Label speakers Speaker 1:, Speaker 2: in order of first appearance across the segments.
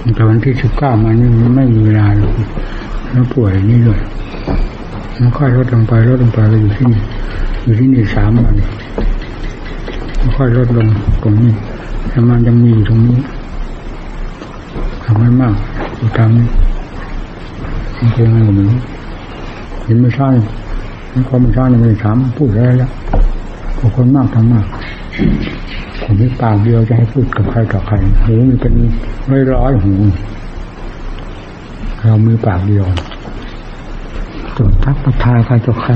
Speaker 1: แต่วันที่19มานี่ไม่มีเวลาเลยแล้วป่วยนี่เลยมันค่อยลดลงไปก็อยู่ที่นี่3 วันค่อยลดลงตรงนี้แต่มันยังมีอยู่ตรงนี้ทำไม่มากอยู่ตามนี้มันเป็นอะไรก็ไม่รู้เห็นไม่ใช่มันความไม่ใช่ไม่ได้ถามพูดอะไรแล้วคนมากทำมากผมมีปากเดียวจะให้พูดกับใครต่อใครหูมันเป็นร้อยหูเรามีปากเดียวจดทักประทายใครต่อใคร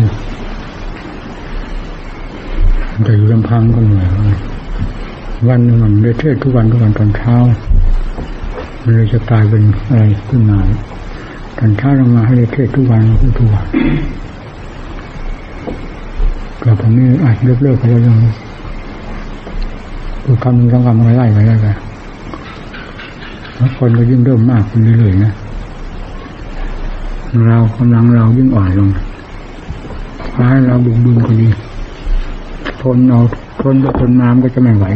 Speaker 1: แต่อยู่ลำพังก็เหนื่อยวันหนึ่งมันได้เทศทุกวันตอนเช้ามันเลยจะกลายเป็นอะไรขึ้นมาตอนเช้าลงมาให้ได้เทศทุกวันแต่ผมนี่อาจเลิกไปแล้วยังคือคำต้องคำอะไรไล่ไปแล้วคนก็ยิ่งเริ่มมากขึ้นเรื่อยๆนะเรากำลังเรายิ่งอ่อนลงพาให้เราบึงก็ดีทนน้ำก็จะไม่ไหว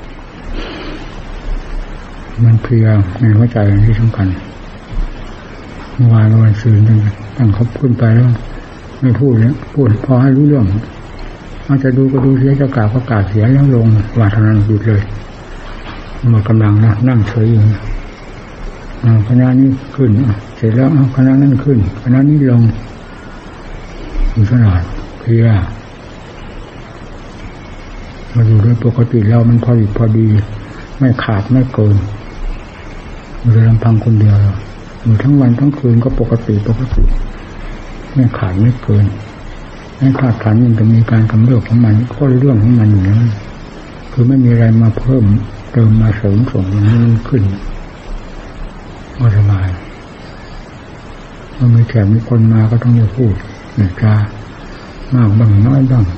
Speaker 1: มันเพลียในหัวใจที่สำคัญเมื่อวานวันซื่นตั้งเขาขึ้นไปแล้วไม่พูดเนี่ยพูดพอให้รู้เรื่องอาจจะดูก็ดูเสียจะกล่าวก็กล่าวเสียแล้วลงว่าทางนั้นหยุดเลยหมดกำลังนะนั่งเฉยอยู่คณะนี้ขึ้นเสร็จแล้วคณะนั้นขึ้นคณะนี้ลงอยู่ขนาดเพลียมาอยู่ด้วยปกติเรามันพอดีไม่ขาดไม่เกินอยู่ลำพังคนเดียวอยู่ทั้งวันทั้งคืนก็ปกติไม่ขาดไม่เกินไม่ขาดขันมันจะมีการกำเริบของมันก็เรื่องของมันอยู่แล้วคือไม่มีอะไรมาเพิ่มเติมมาเสริมส่งอย่างนี้มันขึ้นก็สบายเมื่อมีแขกมีคนมาก็ต้องจะพูดเนี่ยจะมากบ้างน้อยบ้าง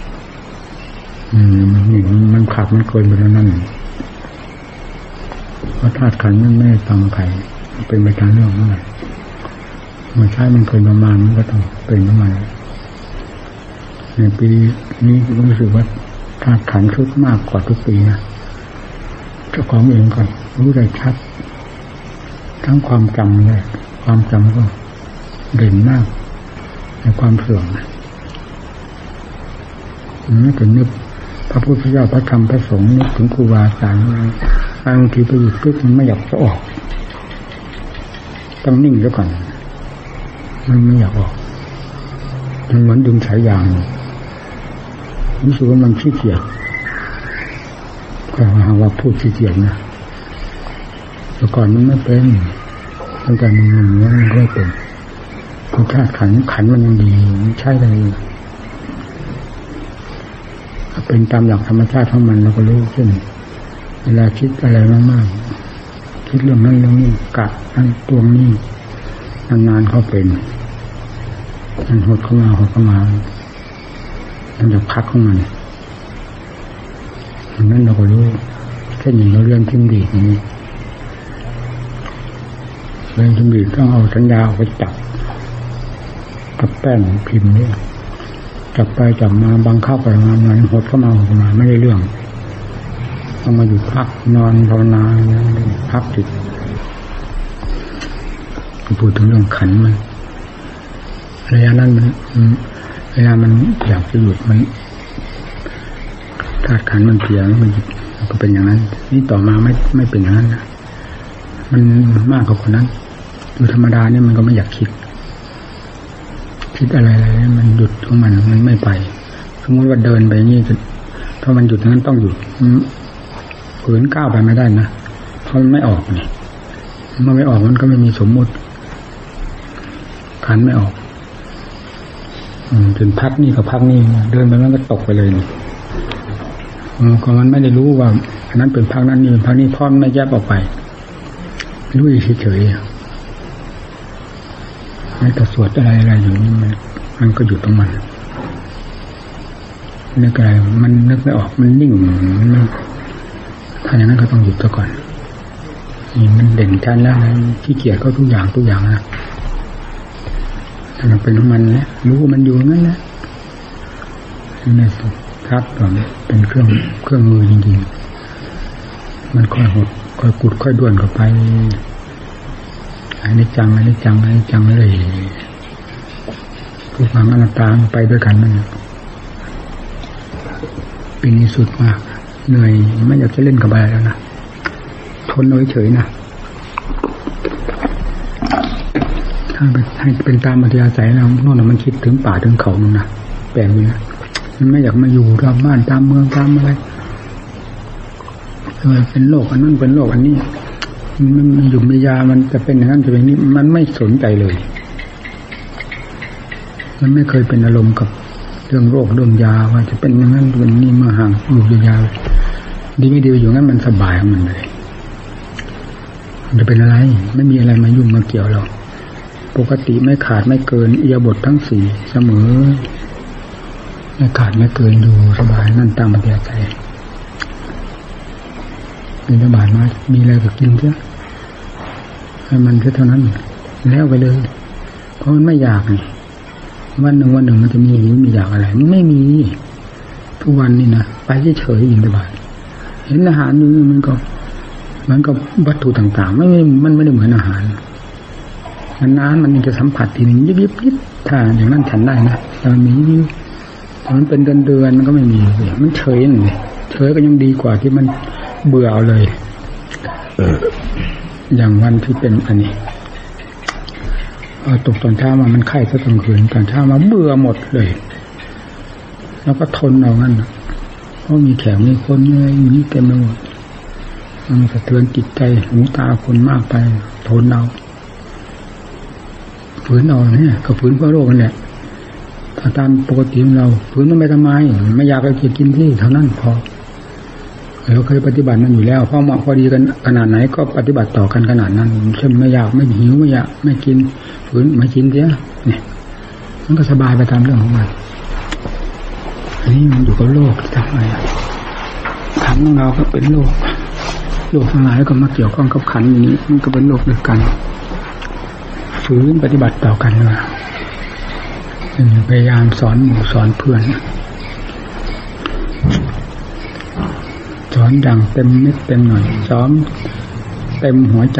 Speaker 1: มันขาดมันเกินไปแล้วนั่นเพราะธาตุขันธ์มันไม่ตามใครเป็นไปตามเรื่องนั่นแหละมันใช้มันเกินประมาณมันก็ต้องเป็นประมาณในปีนี้รู้สึกว่าธาตุขันธ์คึกมากกว่าทุกปีนะเจ้าของเองก็รู้ได้ชัดทั้งความจำเลยความจำก็เด่นมากในความเสื่อมนึกถึงพระพุทธเจ้าพระธรรมพระสงฆ์นึกถึงครูบาอาจารย์บางทีไปอยู่ปึ๊บมันไม่อยากจะออกต้องนิ่งแล้วก่อนมันไม่อยากออกมันเหมือนดึงสายยางรู้สึกว่ามันขี้เกียจก็หาว่าพูดขี้เกียจนะแต่ก่อนมันไม่เป็นตั้งแต่มันก็ไม่เป็นเพราะธาตุขันมันยังดีใช่เลยเป็นตามหลักธรรมชาติของมันเราก็รู้เช่นเวลาคิดอะไรมากๆคิดเรื่องนั้นเรื่องนี้กะนั่นตัวนี้นานๆเขาเป็นมันหดเข้ามามันจะพักของมันดังนั้นเราก็รู้แค่อย่างเราเรียนพิมพ์ดีอย่างนี้เรียนพิมพ์ดีต้องเอาสัญญาไปจับกับแป้นพิมพ์นี่จับไปจับมาบังคับไปมามันหดเข้ามาไม่ได้เรื่องต้องมาอยู่พักนอนภาวนาพักจิตพูดถึงเรื่องขันมันระยะนั้นมันเวลามันอยากจะหยุดมันธาตุขันมันเพียงมันก็เป็นอย่างนั้นนี่ต่อมาไม่เป็นอย่างนั้นนะมันมากกว่าคนนั้นอยู่ธรรมดาเนี่ยมันก็ไม่อยากคิดอะไรมันหยุดของมันไม่ไปสมมติว่าเดินไปนี่ถ้ามันหยุดนั้นต้องหยุดฝืนก้าวไปไม่ได้นะเพราะมันไม่ออกนี่เมื่อไม่ออกมันก็ไม่มีสมมุติขันไม่ออกจนพักนี่กับพักนี่เดินไปมันก็ตกไปเลยนี่ก็มันไม่ได้รู้ว่าอันนั้นเป็นพักนั้นนี่เป็นพักนี้พร้อมไม่แยกออกไปรู้เฉยๆไม่แต่สวดอะไรอยู่นี่มันก็หยุดตรงมันนึกอะไรมันนึกไม่ออกมันนิ่งถ้าอย่างนั้นก็ต้องหยุดซะก่อนนี่มันเด่นชัดแล้วนะขี้เกียจก็ทุกอย่างนะมันเป็นของมันแหละรู้มันอยู่งั้นแหละนี่ครับก่อนเป็นเครื่องมือจริงๆมันค่อยหดค่อยกุดค่อยด้วนเข้าไปอันนี้จังเลยทุกขังอนัตตาไปด้วยกันนั่นปีนี้สุดมากเหนื่อยไม่อยากจะเล่นกับอะไรแล้วนะทนเอาเฉยนะถ้าให้เป็นตามอัธยาศัยแล้วโน่นมันคิดถึงป่าถึงเขานู่นนะแปลกเลยนะมันไม่อยากมาอยู่ตามบ้านตามเมืองตามอะไรเป็นโลกอันนั้นเป็นโลกอันนี้มันอยู่มียามันจะเป็นอย่างนั้นจะเป็นนี้มันไม่สนใจเลยมันไม่เคยเป็นอารมณ์กับเรื่องโรคเรื่องยาว่าจะเป็นอย่างนั้นเป็นนี่มาห่างอยู่ยาวดีไม่ดีอยู่งั้นมันสบายของมันเลยมันจะเป็นอะไรไม่มีอะไรมายุ่งมาเกี่ยวหรอกปกติไม่ขาดไม่เกินอิริยาบถทั้งสี่เสมอไม่ขาดไม่เกินอยู่สบายนั่นตามอัธยาศัยบิณฑบาตมามีอะไรก็กินเถอะให้มันแค่เท่านั้นแล้วไปเลยเพราะมันไม่อยากนี่วันหนึ่งมันจะมีหิวมีอยากอะไรมันไม่มีทุกวันนี่นะไปเฉยๆบิณฑบาตเห็นอาหารนี่มันก็วัตถุต่างๆมันไม่ได้เหมือนอาหารนานๆมันจะสัมผัสทีนึงยิบๆถ้าอย่างนั้นฉันได้นะแต่มันเป็นเดือนมันก็ไม่มีมันเฉยนี่เฉยก็ยังดีกว่าที่มันเบื่อเอาเลยอย่างวันที่เป็นอันนี้ตกตอนเช้ามามันไข้ซะกลางคืนตอนเช้ามาเบื่อหมดเลยแล้วก็ทนเอางั้นเพราะมีแขกมีคนอยู่นี่เต็มไปหมดมันสะเทือนจิตใจหูตาคนมากไปทนเอาฝืนเอาเนี่ยก็ฝืนเพื่อโรคนั่นแหละถ้าตามปกติเราฝืนมันไม่ทำไมไม่อยากไปกินที่เท่านั้นพอเราเคยปฏิบัติมันอยู่แล้วพอเหมาะพอดีกันขนาดไหนก็ปฏิบัติต่อกันขนาดนั้นเช่นไม่อยากไม่หิวไม่อยากไม่กินฝืนไม่กินเสียเนี่ยมันก็สบายไปตามเรื่องของมันอันนี้มันอยู่กับโลกทำไมขันของเราก็เป็นโลกทั้งหลายก็มาเกี่ยวข้องกับขันอย่างนี้มันก็เป็นโลกด้วยกันฝืนปฏิบัติต่อกันเลยพยายามสอนหมู่สอนเพื่อนสอนดังเต็มเม็ดเต็มหน่อยสอนเต็มหัวใจ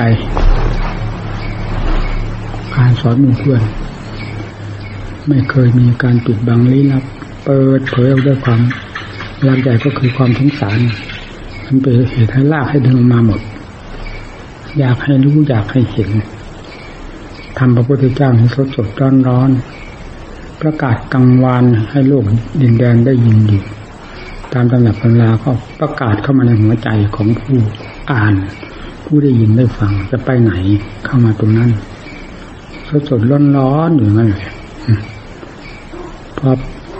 Speaker 1: การสอนหมู่เพื่อนไม่เคยมีการปิดบังลี้ลับเปิดเผยออกด้วยความรักใหญ่ก็คือความสงสารมันเป็นเหตุให้ลากให้ดึงมาหมดอยากให้รู้อยากให้เห็นทำพระพุทธเจ้าให้สดร้อนประกาศกังวานให้โลกดินแดนได้ยินอยู่ตามตำหนักตำราก็ประกาศเข้ามาในหัวใจของผู้อ่านผู้ได้ยินได้ฟังจะไปไหนเข้ามาตรงนั้นสดร้อนอยู่นั่นเลยพอ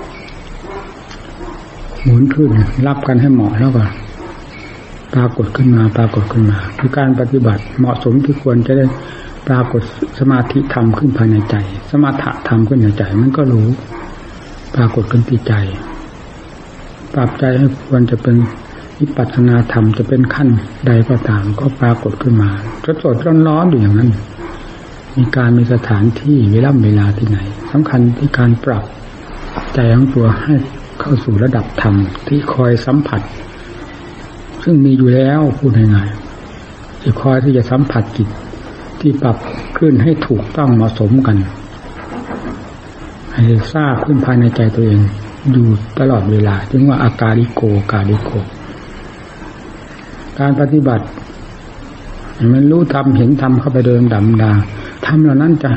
Speaker 1: หมุนขึ้นรับกันให้เหมาะแล้วก็ปรากฏขึ้นมาคือการปฏิบัติเหมาะสมที่ควรจะได้ปรากฏสมาธิธรรมขึ้นภายในใจสมถะธรรมขึ้นในใจมันก็รู้ปรากฏขึ้นที่ใจปรับใจให้ควรจะเป็นวิปัสสนาธรรมจะเป็นขั้นใดก็ตามก็ปรากฏขึ้นมาสดร้อนอยู่อย่างนั้นมีการมีสถานที่เวลาที่ไหนสำคัญที่การปรับใจของตัวให้เข้าสู่ระดับธรรมที่คอยสัมผัสซึ่งมีอยู่แล้วพูดง่ายๆที่คอยที่จะสัมผัสจิตที่ปรับขึ้นให้ถูกต้องเหมาะสมกันให้ทราบขึ้นภายในใจตัวเองอยู่ตลอดเวลาจึงว่าอาการิโกการปฏิบัติมันรู้ธรรมเห็นธรรมเข้าไปเดินดำดาธรรมเหล่านั้นจะ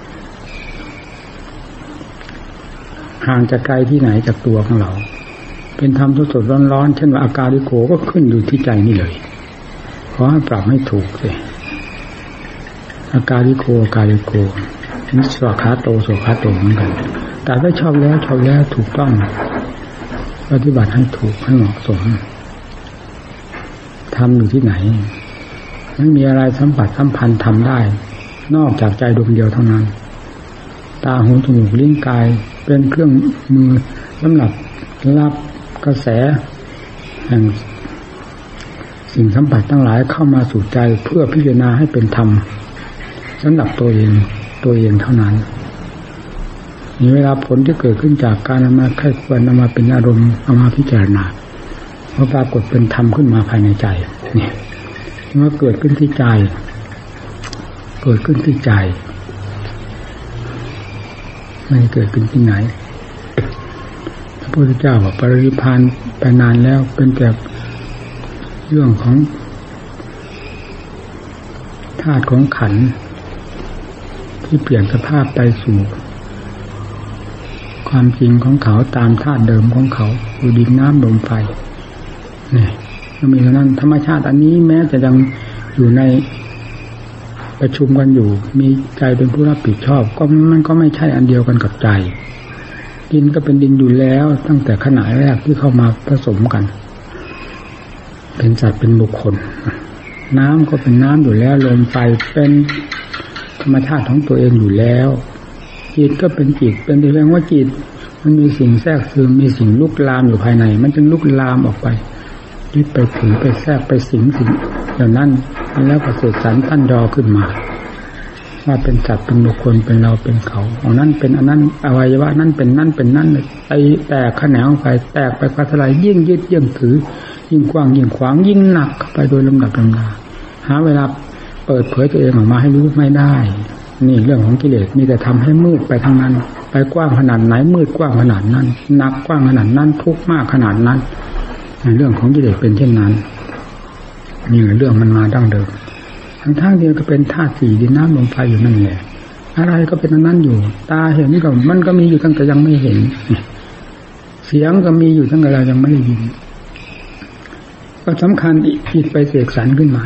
Speaker 1: ห่างจากไกลที่ไหนจากตัวของเราเป็นธรรมสดๆร้อนๆเช่นว่าอาการิโกก็ขึ้นอยู่ที่ใจนี่เลยขอให้ปรับให้ถูกสิอาการิโกนี่สวขาโตเหมือนกันแต่ถ้าชอบแล้วถูกต้องปฏิบัติให้ถูกให้เหมาะสมทำอยู่ที่ไหนไม่มีอะไรสัมผัสสัมพันธ์ทำได้นอกจากใจดวงเดียวเท่านั้นตาหูจมูกลิ้นกายเป็นเครื่องมือสำหรับรับกระแสแห่งสิ่งสัมผัสทั้งหลายเข้ามาสู่ใจเพื่อพิจารณาให้เป็นธรรมสำหรับตัวเองเท่านั้นมีเวลาผลที่เกิดขึ้นจากการนำมาไข้ควรนำมาเป็นอารมณ์เอามาพิจารณาพอปรากฏเป็นธรรมขึ้นมาภายในใจเนี่ยเมื่อเกิดขึ้นที่ใจกิดขึ้นที่ใจไม่เกิดขึ้นที่ไหนพระพุทธเจ้าบอกปรินิพพานไปนานแล้วเป็นแต่เรื่องของธาตุของขันธ์ที่เปลี่ยนสภาพไปสู่ความจริงของเขาตามธาตุเดิมของเขาคือดินน้ำลมไฟนี่ก็มีเท่านั้นธรรมชาติอันนี้แม้จะยังอยู่ในประชุมกันอยู่มีใจเป็นผู้รับผิดชอบก็มันก็ไม่ใช่อันเดียวกันกับใจดินก็เป็นดินอยู่แล้วตั้งแต่ขณะแรกที่เข้ามาผสมกันเป็นสัตว์เป็นบุคคลน้ำก็เป็นน้ำอยู่แล้วลมไฟเป็นธรรมชาติของตัวเองอยู่แล้วจิตก็เป็นจิตเป็นเรื่องว่าจิตมันมีสิ่งแทรกซึมมีสิ่งลุกลามอยู่ภายในมันจึงลุกลามออกไปยึดไปถือไปแทรกไปสิ่งอย่างนั้นแล้วก็เสกสรรตั้นยอขึ้นมาว่าเป็นสัตว์เป็นบุคคลเป็นเราเป็นเขาของนั้นเป็นอันนั้นอวัยวะนั้นเป็นนั่นเป็นนั่นไอแตกแขนงไปแตกไปกระทลายยิ่งยึดยิ่งถือยิ่งกว้างยิ่งขวางยิ่งหนักเข้าไปโดยลำดับลำดาหาเวลาเปิดเผยตัวเองออกมาให้รู้ไม่ได้นี่เรื่องของกิเลสมีแต่ทำให้มืดไปทั้งนั้นไปกว้างขนาดไหนมืดกว้างขนาดนั้นหนักกว้างขนาดนั้นทุกข์มากขนาดนั้นเรื่องของกิเลสเป็นเช่นนั้นนี่เรื่องมันมาดั้งเดิมทั้งเดียวก็เป็นธาตุสี่ดินน้ำลมไฟอยู่นั่นแหละอะไรก็เป็นอันนั้นอยู่ตาเห็นก็มันก็มีอยู่ตั้งแต่ยังไม่เห็นเสียงก็มีอยู่ตั้งแต่เรายังไม่ได้ยินก็สำคัญจิตไปเสกสรรขึ้นมา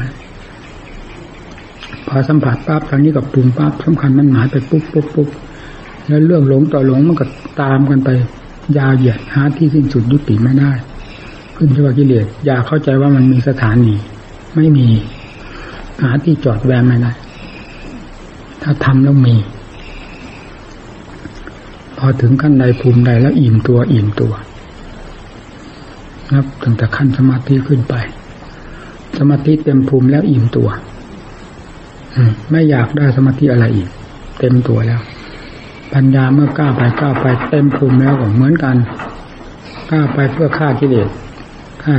Speaker 1: พอสัมผัสปั๊บทางนี้กับปรุงปั๊บสำคัญมันหมายไปปุ๊บแล้วเรื่องหลงต่อหลงมันก็ตามกันไปยาวเหยียดหาที่สิ้นสุดยุติไม่ได้ขึ้นชื่อว่ากิเลสอย่าเข้าใจว่ามันมีสถานีไม่มีหาที่จอดแวะไม่ได้ถ้าทำแล้วมีพอถึงขั้นใดภูมิใดแล้วอิ่มตัวนับตั้งแต่ขั้นสมาธิขึ้นไปสมาธิเต็มภูมิแล้วอิ่มตัวไม่อยากได้สมาธิอะไรอีกเต็มตัวแล้วปัญญาเมื่อก้าวไปเต็มภูมิแล้วก็เหมือนกันก้าวไปเพื่อฆ่ากิเลสให้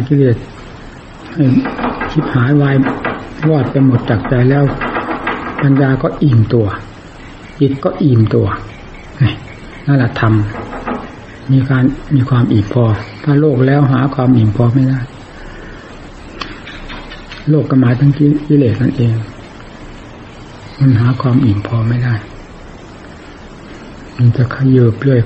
Speaker 1: ชิบหายวายรอดไปหมดจากใจแล้วปัญญาก็อิ่มตัวจิตก็อิ่มตัวนั่นแหละธรรมมีความอิ่มพอถ้าโลกแล้วหาความอิ่มพอไม่ได้โลกก็หมายถึงกิเลสนั่นเองมันหาความอิ่มพอไม่ได้มันจะขยับเรื่อย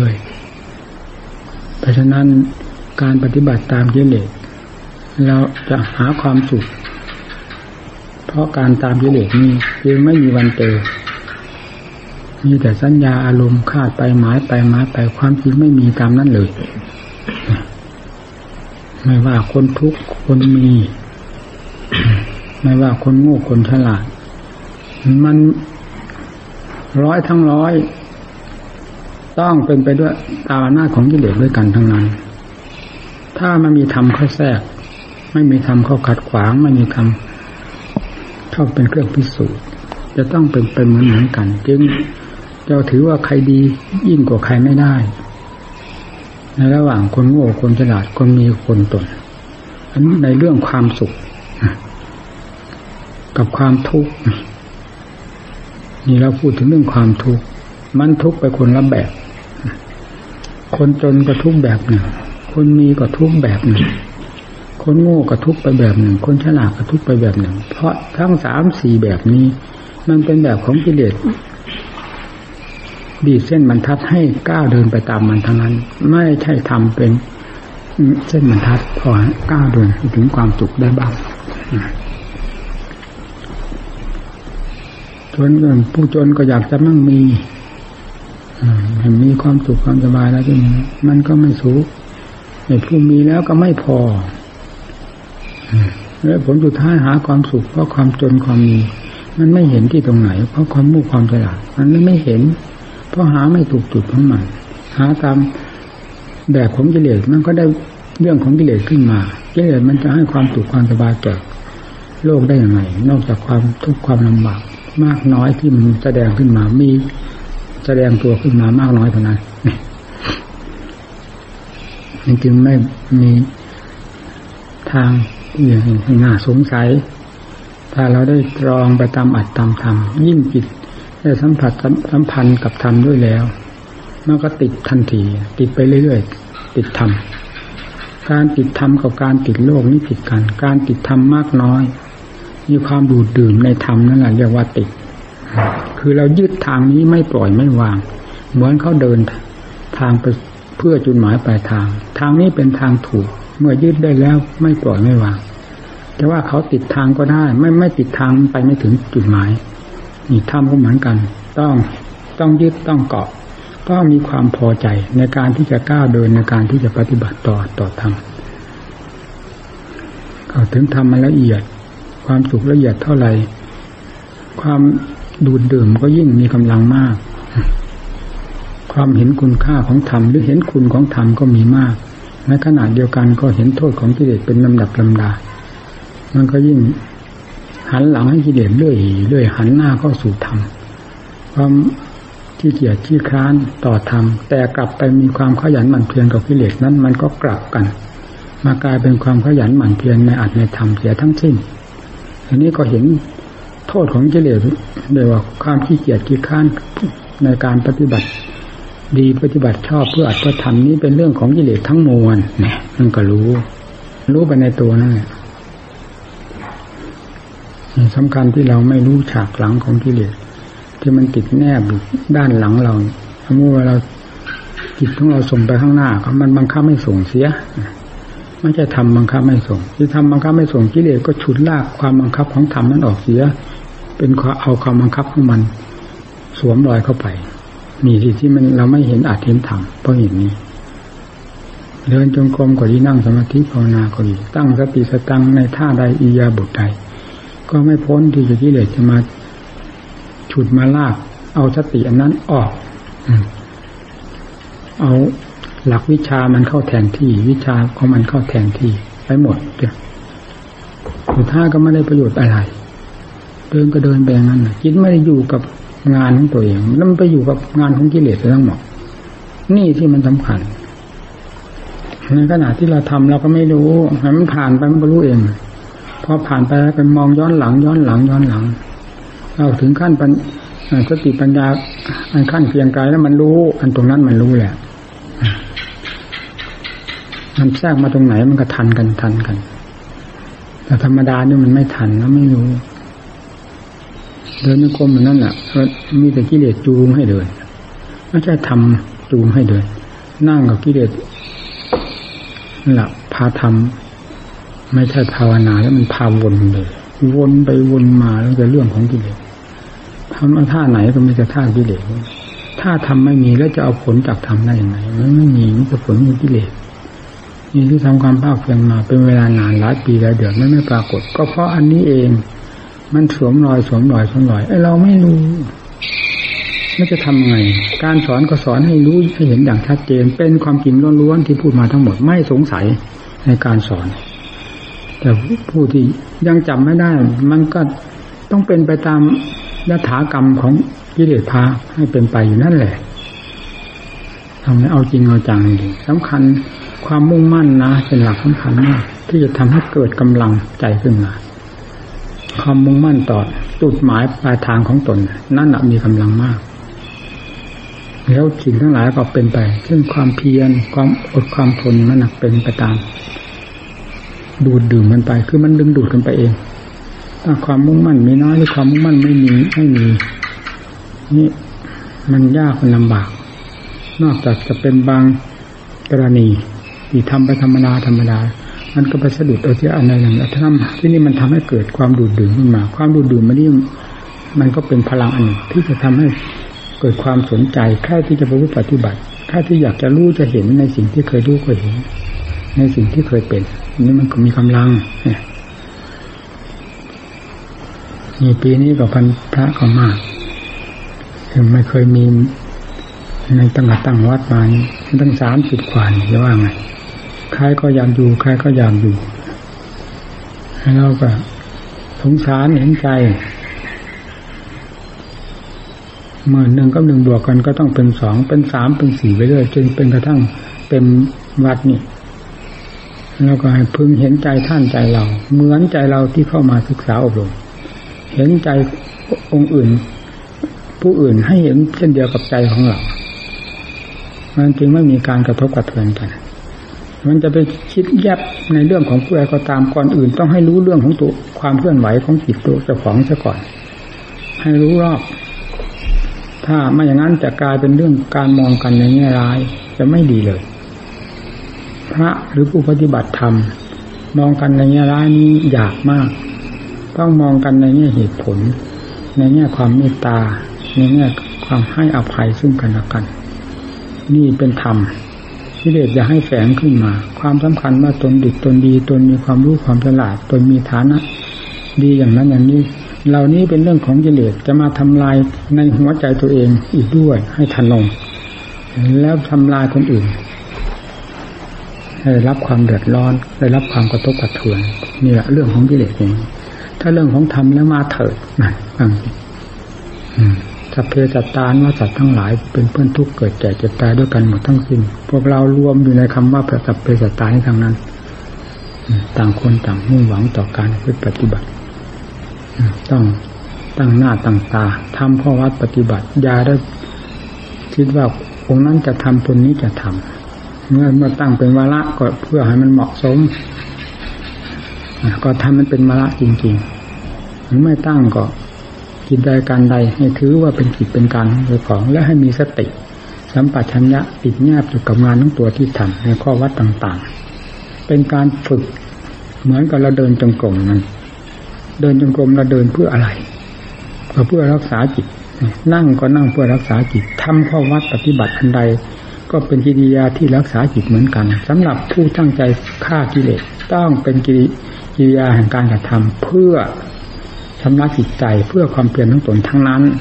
Speaker 1: เพราะฉะนั้นการปฏิบัติตามกิเลสเราจะหาความสุขเพราะการตามกิเลสนี้คือไม่มีวันเจอมีแต่สัญญาอารมณ์คาดไปหมายไปความจริงไม่มีตามนั้นเลยไม่ว่าคนทุกข์คนมีไม่ว่าคนโง่คนฉลาดมันร้อยทั้งร้อยต้องเป็นไปด้วยตามอำนาจของกิเลสด้วยกันทั้งนั้นถ้ามันมีธรรมเข้าแทรกไม่มีธรรมเข้าขัดขวางไม่มีธรรมเข้าเป็นเครื่องพิสูจน์จะต้องเป็นเหมือนกันจึงเราถือว่าใครดียิ่งกว่าใครไม่ได้ในระหว่างคนโง่คนฉลาดคนมีคนตนอันในเรื่องความสุขกับความทุกข์นี่เราพูดถึงเรื่องความทุกข์มันทุกข์ไปคนละแบบคนจนก็ทุกข์แบบหนึ่งคนมีก็ทุกข์แบบหนึ่งคนโง่ก็ทุกข์ไปแบบหนึ่งคนฉลาดก็ทุกข์ไปแบบหนึ่งเพราะทั้ง 3-4 แบบนี้มันเป็นแบบของกิเลสบีบเส้นบรรทัดให้ก้าวเดินไปตามมันทั้งนั้นไม่ใช่ทำเป็นเส้นบรรทัดพอก้าวเดินถึงความสุขได้บ้างจนผู้จนก็อยากจะมั่งมีความสุขความสบายแล้วจนมันก็ไม่สูงผู้มีแล้วก็ไม่พอแล้วผลสุดท้ายหาความสุขเพราะความจนความมีมันไม่เห็นที่ตรงไหนเพราะความมุ่งความฉลาดมันไม่เห็นเพราะหาไม่ถูกจุดของมันหาตามแบบของกิเลสมันก็ได้เรื่องของกิเลสขึ้นมากิเลสมันจะให้ความสุขความสบายแก่โลกได้อย่างไรนอกจากความทุกข์ความลำบากมากน้อยที่มันแสดงขึ้นมามีแสดงตัวขึ้นมามากน้อยเท่านั้นจึงไม่มีทางที่น่าสงสัยถ้าเราได้ตรองไปตามอัตตามธรรมยิ่งจิตได้สัมผัสสัมพันธ์กับธรรมด้วยแล้วมันก็ติดทันทีติดไปเรื่อยๆติดธรรมการติดธรรมกับการติดโลกนี่ผิดกันการติดธรรมมากน้อยมีความดูดดื่มในธรรมนั่นแหละเรียกว่าติดคือเรายึดทางนี้ไม่ปล่อยไม่วางเหมือนเขาเดินทางไปเพื่อจุดหมายปลายทางทางนี้เป็นทางถูกเมื่อยึดได้แล้วไม่ปล่อยไม่วางแต่ว่าเขาติดทางก็ได้ไม่ติดทางไปไม่ถึงจุดหมายนี่ธรรมก็เหมือนกันต้องยึดต้องเกาะต้องมีความพอใจในการที่จะก้าวเดินในการที่จะปฏิบัติต่อธรรมเข้าถึงธรรมมันละเอียดความสุขละเอียดเท่าไหร่ความดูดดื่มก็ยิ่งมีกำลังมากความเห็นคุณค่าของธรรมหรือเห็นคุณของธรรมก็มีมากในขณะเดียวกันก็เห็นโทษของกิเลสเป็นลำดับลำดามันก็ยิ่งหันหลังให้กิเลสเรื่อยหันหน้าเข้าสู่ธรรมความขี้เกียจขี้คร้านต่อธรรมแต่กลับไปมีความขยันหมั่นเพียรกับกิเลสนั้นมันก็กลับกันมากลายเป็นความขยันหมั่นเพียรในอัตในธรรมเสียทั้งสิ้นทีนี้ก็เห็นโทษของกิเลสโดยว่าความขี้เกียจขี้คร้านในการปฏิบัติดีปฏิบัติชอบเพื่ออัตเพื่อธรรมนี้เป็นเรื่องของกิเลสทั้งมวลเนี่ยมันก็รู้ไปในตัวนั่นแหละสำคัญที่เราไม่รู้ฉากหลังของกิเลสที่มันติดแนบอยู่ด้านหลังเราสมมติว่าเราจิตของเราส่งไปข้างหน้ามันบังคับไม่ส่งเสียไม่ใช่ทำบังคับไม่ส่งที่ทำบังคับไม่ส่งกิเลสก็ฉุดลากความบังคับของธรรมนั้นออกเสียเป็นเอาความบังคับของมันสวมรอยเข้าไปมีที่มันเราไม่เห็นอาจเห็นธรรมเพราะเห็นนี้เดินจงกรมก็ดีนั่งสมาธิภาวนาก็ดีตั้งสติสตังในท่าใดอิริยาบถใดก็ไม่พ้นที่จะกิเลสจะมาฉุดมาลากเอาสติอันนั้นออกเอาหลักวิชามันเข้าแทนที่วิชาของมันเข้าแทนที่ไปหมดสุดท้ายก็ไม่ได้ประโยชน์อะไรเดินก็เดินไปอย่างนั้นจิตไม่ได้อยู่กับงานของตัวเองแล้วมันไปอยู่กับงานของกิเลสทั้งหมดนี่ที่มันสำคัญในขณะที่เราทำเราก็ไม่รู้ให้มันผ่านไปมันก็รู้เองพอผ่านไปแล้วไปมองย้อนหลังเราถึงขั้นสติปัญญาอันขั้นเพียงกายแล้วมันรู้อันตรงนั้นมันรู้แหละมันแทรกมาตรงไหนมันก็ทันกันแต่ธรรมดาเนี่ยมันไม่ทันแล้วไม่รู้เดินในกรมเหมือนนั่นแหละมีแต่กิเลสจูงให้เดินไม่ใช่ทำจูงให้เดินนั่งกับกิเลสนั่นแหละพาทำไม่ใช่ภาวนาแล้วมันพาวนเลยวนไปวนมาแล้วแต่เรื่องของกิเลสทำท่าไหนก็มีแต่ท่ากิเลสถ้าทำไม่มีแล้วจะเอาผลจากทำได้ยังไงมันไม่มีมันจะผลมีกิเลสนี่ที่ทำความภาคเพียรมาเป็นเวลานานหลายปีหลายเดือนไม่ปรากฏก็เพราะอันนี้เองมันสวมรอยไอ้เราไม่รู้ไม่จะทำไงการสอนก็สอนให้รู้ให้เห็นอย่างชัดเจนเป็นความจริงล้วนๆที่พูดมาทั้งหมดไม่สงสัยในการสอนแต่ผู้ที่ยังจำไม่ได้มันก็ต้องเป็นไปตามยถากรรมของกิเลสพาให้เป็นไปอยู่นั่นแหละทำให้เอาจริงเอาจังจริงสำคัญความมุ่งมั่นนะเป็นหลักสำคัญมากที่จะทำให้เกิดกำลังใจขึ้นมาความมุ่งมั่นต่อจุดหมายปลายทางของตนนั่นแหละมีกำลังมากแล้วสิ่งทั้งหลายก็เป็นไปซึ่งความเพียรความอดความทนนั่นเป็นไปตามดูดดื่มมันไปคือมันดึงดูดกันไปเองถ้าความมุ่งมั่นมีน้อยหรือความมุ่งมั่นไม่มีนี่มันยากมันลำบากนอกจากจะเป็นบางกรณีที่ทำไปธรรมดามันก็ไปสะดุดเอาที่อันใดอย่างนั้นที่นี่มันทำให้เกิดความดูดดื่มขึ้นมาความดูดดื่มมันก็เป็นพลังอันหนึ่งที่จะทำให้เกิดความสนใจแค่ที่จะประพฤติปฏิบัติแค่ที่อยากจะรู้จะเห็นในสิ่งที่เคยรู้เคยเห็นในสิ่งที่เคยเป็นนี่มันก็มีกำลังนี่ปีนี้ก็พันพระก็มากถึงไม่เคยมีในตั้งวัดมาตั้ง30 กว่าจะว่าไงใครก็อยากอยู่ใครก็อยากอยู่ให้เราก็สงสารเห็นใจเมื่อ1 กับ 1บวกกันก็ต้องเป็น2เป็น3เป็น4ไปเรื่อยจนเป็นกระทั่งเต็มวัดนี่แล้วก็ให้พึงเห็นใจท่านใจเราเหมือนใจเราที่เข้ามาศึกษาอบรมเห็นใจองค์อื่นผู้อื่นให้เห็นเช่นเดียวกับใจของเรามันจึงไม่มีการกระทบกระเทือนกันมันจะไปคิดแยบในเรื่องของผู้ใดก็ตามก่อนอื่นต้องให้รู้เรื่องของตัวความเคลื่อนไหวของจิตตัวเจ้าของซะก่อนให้รู้รอบถ้าไม่อย่างนั้นจะกลายเป็นเรื่องการมองกันในแง่ร้ายจะไม่ดีเลยพระหรือผู้ปฏิบัติธรรมมองกันในแง่ร้ายนี้ยากมากต้องมองกันในแง่เหตุผลในแง่ความเมตตาในแง่ความให้อภัยซึ่งกันและกันนี่เป็นธรรมกิเลสอย่าให้แฝงขึ้นมาความสำคัญว่าตนดีตนดีตนมีความรู้ความฉลาดตนมีฐานะดีอย่างนั้นอย่างนี้เหล่านี้เป็นเรื่องของกิเลสจะมาทำลายในหัวใจตัวเองอีกด้วยให้ทันลงแล้วทำลายคนอื่นให้ได้รับความเดือดร้อนได้รับความกระทบกระเทือนนี่แหละเรื่องของกิเลสเองถ้าเรื่องของธรรมแล้วมาเถิดนั่นสัพเพสัตตาว่าสัตว์ทั้งหลายเป็นเพื่อนทุกข์เกิดแก่เจ็บตายด้วยกันหมดทั้งสิ้นพวกเรารวมอยู่ในคำว่าสัพเพสัตตาทั้งนั้นต่างคนต่างมุ่งหวังต่อการปฏิบัติต้องตั้งหน้าตั้งตาทำข้อวัดปฏิบัติอย่าได้คิดว่าองค์นั้นจะทำคนนี้จะทำเมื่อตั้งเป็นวาระก็เพื่อให้มันเหมาะสมก็ทำมันเป็นวาระจริงๆหรือไม่ตั้งก็กิจใดการใดให้ถือว่าเป็นกิจเป็นการของและให้มีสติสัมปชัญญะติดแนบอยู่กับงานทั้งตัวที่ทำในข้อวัดต่างๆเป็นการฝึกเหมือนกับเราเดินจงกรมนั้นเดินจงกรมเราเดินเพื่ออะไรก็เพื่อรักษาจิตนั่งก็นั่งเพื่อรักษาจิตทำข้อวัดปฏิบัติอันใดก็เป็นกิริยาที่รักษาจิตเหมือนกันสำหรับผู้ตั้งใจฆ่ากิเลสต้องเป็นกิริยาแห่งการกระทำเพื่อชำระจิตใจเพื่อความเปลี่ยนของตนทั้งนั้น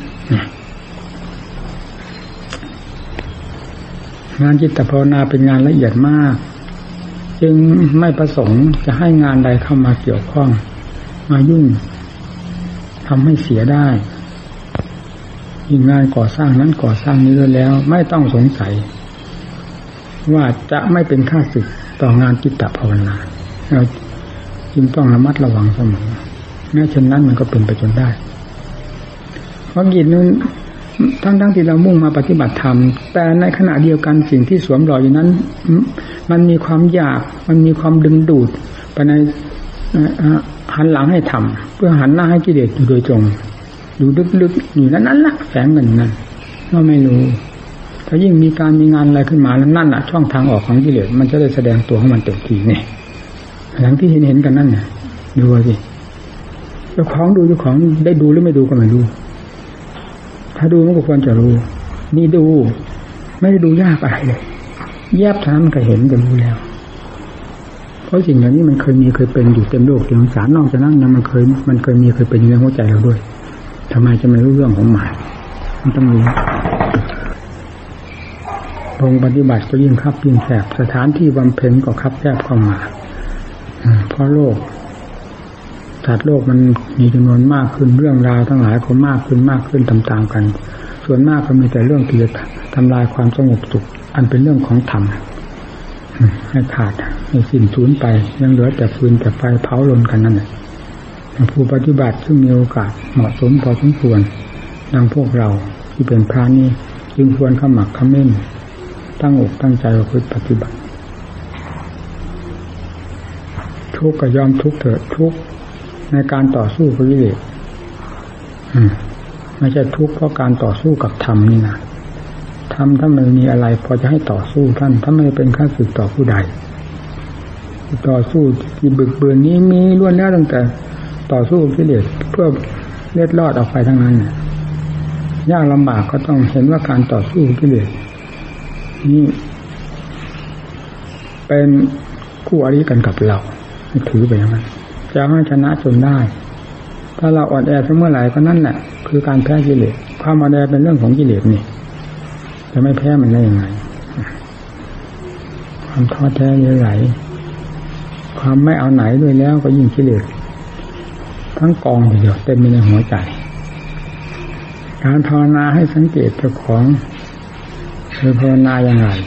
Speaker 1: งานจิตภาวนาเป็นงานละเอียดมากจึงไม่ประสงค์จะให้งานใดเข้ามาเกี่ยวข้องมายุ่งทำให้เสียได้ยิ่งงานก่อสร้างนั้นก่อสร้างนี้แล้วไม่ต้องสงสัยว่าจะไม่เป็นข้าศึกต่องานจิตภาวนาเราจึงต้องระมัดระวังเสมอแม้เช่นนั้นมันก็เป็นไปจนได้เพราะกิจนั้นทั้งที่เรามุ่งมาปฏิบัติธรรมแต่ในขณะเดียวกันสิ่งที่สวมรอยอยู่นั้นมันมีความอยากมันมีความดึงดูดไปในหันหลังให้ทำเพื่อหันหน้าให้กิเลสอยู่โดยตรงอยู่ลึกๆอยู่นั้นละแฝงเงินนั่นเราไม่รู้ถ้ายิ่งมีการมีงานอะไรขึ้นมาแล้วนั่นช่องทางออกของกิเลสมันจะได้แสดงตัวของมันเต็มที่เนี่ยอย่างที่เห็นกันนั่นน่ะดูสิเจ้าของดูเจ้าของได้ดูหรือไม่ดูก็ไม่รู้ถ้าดูมันก็ควรจะรู้นี่ดูไม่ได้ดูยากอะไรเลยแยบท่ามันก็เห็นก็รู้แล้วเพราะสิ่งเหล่านี้มันเคยเป็นอยู่เต็มโลกเต็มสารนอกจากนั้นมันเคยมีเคยเป็นอยู่ในหัวใจเราด้วยทำไมจะไม่รู้เรื่องของมันต้องรู้วงปฏิบัติก็ยิ่งคับยิ่งแคบสถานที่บำเพ็ญก็คับแคบเข้ามาเพราะโลกสัตว์โลกมันมีจำนวนมากขึ้นเรื่องราวทั้งหลายก็มากขึ้นตามๆกันส่วนมากก็มีแต่เรื่องที่จะทำลายความสงบสุขอันเป็นเรื่องของธรรมให้ขาดให้สิ้นสูญไปยังเหลือแต่ฟืนแต่ไฟเผาลนกันนั่นแหละผู้ปฏิบัติซึ่งมีโอกาสเหมาะสมพอสมควรดังพวกเราที่เป็นพระนี่จึงควรขมักเขม้นตั้งอกตั้งใจประพฤติปฏิบัติทุกข์ก็ยอมทุกข์เถิดทุกข์ในการต่อสู้กับกิเลสไม่ใช่ทุกข์เพราะการต่อสู้กับธรรมนี่นะธรรมถ้ามันมีอะไรพอจะให้ต่อสู้ท่านถ้าไม่เป็นข้าศึกต่อผู้ใดต่อสู้ที่บึกเบือนนี้มีล้วนแล้วตั้งแต่ต่อสู้กับกิเลสเพื่อเล็ดลอดออกไปทั้งนั้นยากลำบากก็ต้องเห็นว่าการต่อสู้กับกิเลสนี่เป็นคู่อริกันกับเราถือไปอย่างนั้นจะให้ชนะจนได้ถ้าเราอ่อนแอเมื่อไหร่ก็นั่นแหละคือการแพ้กิเลสความอ่อนแอเป็นเรื่องของกิเลสนี่จะไม่แพ้มันได้ยังไงความท้อแท้เยื่อไหลความไม่เอาไหนด้วยแล้วก็ยิ่งกิเลสทั้งกองเดียวเต็มในหัวใจการภาวนาให้สังเกตเจ้าของคือภาวนาอย่างไร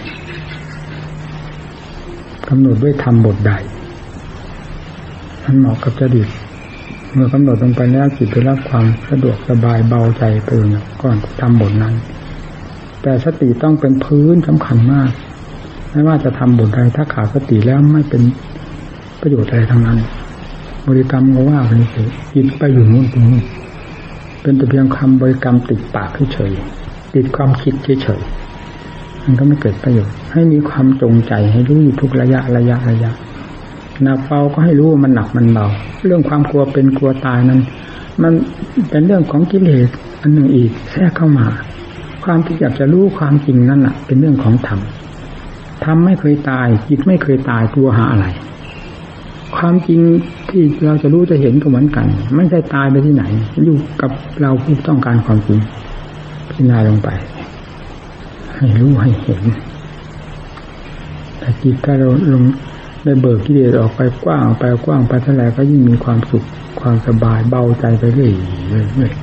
Speaker 1: กำหนดด้วยธรรมบทใดมันเหมาะกับจริตเมื่อกำหนดลงไปแล้วจิตได้รับความสะดวกสบายเบาใจไปอย่างก่อนทำบทนั้นแต่สติต้องเป็นพื้นสำคัญมากไม่ว่าจะทำบทใดถ้าขาดสติแล้วไม่เป็นประโยชน์อะไรทั้งนั้นบริกรรมก็ว่าไปเฉยจิตไปอยู่นู่นตรงนี้เป็นแต่เพียงคำบริกรรมติดปากเฉยติดความคิดเฉยมันก็ไม่เกิดประโยชน์ให้มีความจงใจให้รู้อยู่ทุกระยะหนักเบาก็ให้รู้ว่ามันหนักมันเบาเรื่องความกลัวเป็นกลัวตายนั้นมันเป็นเรื่องของกิเลสอันหนึ่งอีกแทรกเข้ามาความที่อยากจะรู้ความจริงนั่นแหละเป็นเรื่องของธรรมธรรมไม่เคยตายจิตไม่เคยตายกลัวหาอะไรความจริงที่เราจะรู้จะเห็นก็เหมือนกันไม่ใช่ตายไปที่ไหนอยู่กับเราผู้ต้องการความจริงพิจารณาลงไปให้รู้ให้เห็นแต่จิตถ้าเราลงได้เบิกกิเลสออกไปกว้างไปเท่าไหร่ก็ยิ่งมีความสุขความสบายเบาใจไปเรื่อย